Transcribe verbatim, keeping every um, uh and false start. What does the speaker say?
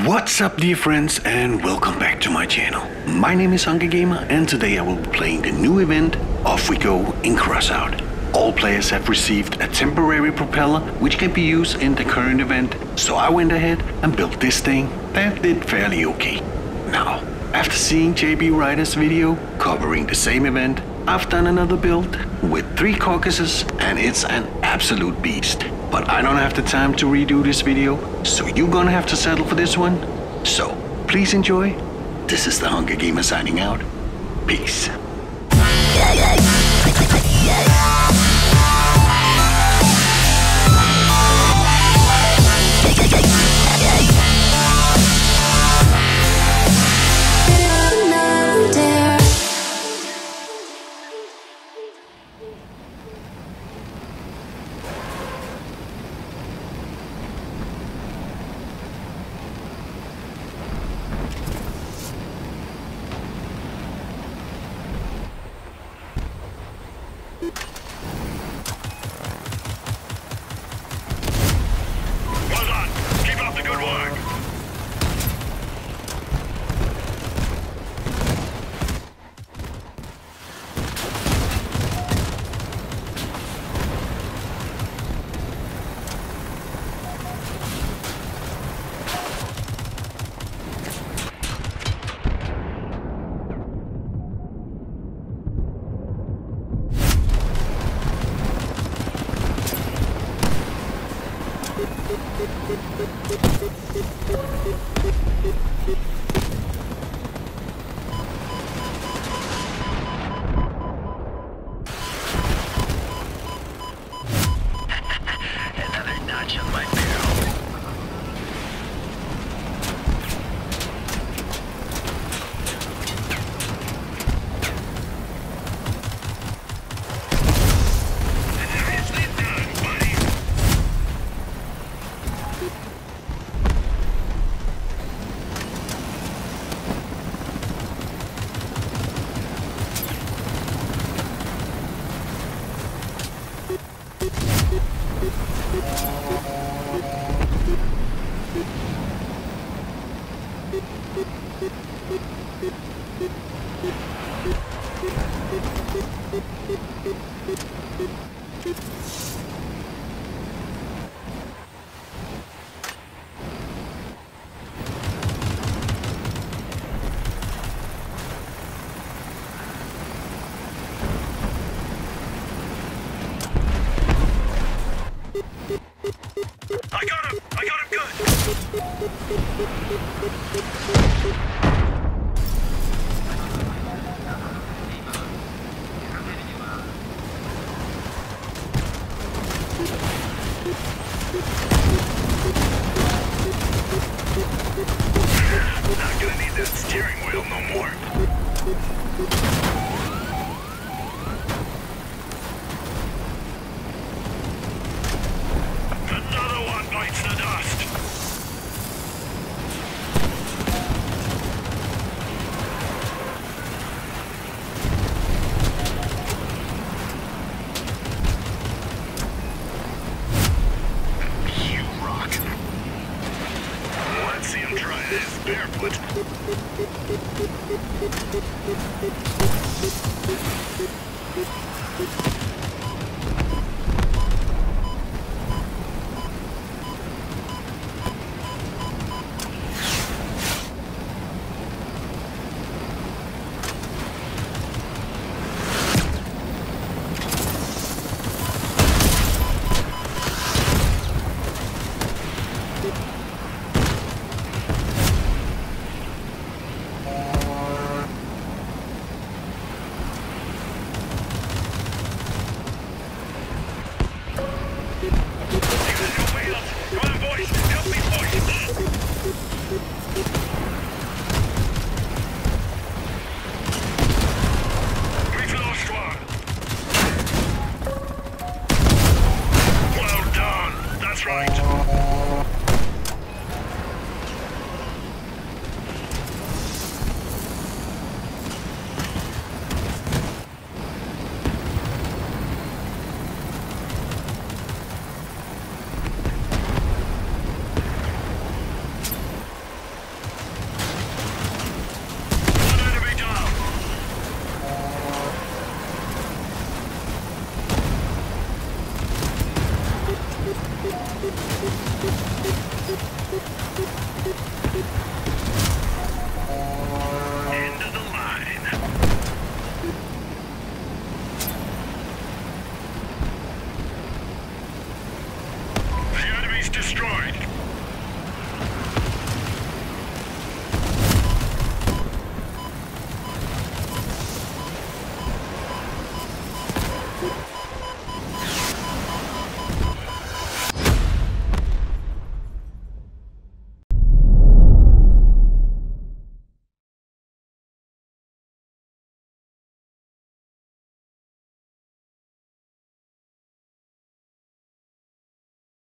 What's up, dear friends, and welcome back to my channel. My name is Hunger Gamer, and today I will be playing the new event Off We Go in Crossout. All players have received a temporary propeller which can be used in the current event, so I went ahead and built this thing that did fairly okay. Now, after seeing J B Ryder's video covering the same event, I've done another build with three caucuses and it's an absolute beast. But I don't have the time to redo this video, so you're gonna have to settle for this one. So, please enjoy. This is the Hunger Gamer signing out. Peace. Another notch on my barrel. Nicely done, buddy. I got him! I got him good! Not gonna need that steering wheel no more. Another one bites the dust. You rock. Let's see him try this barefoot.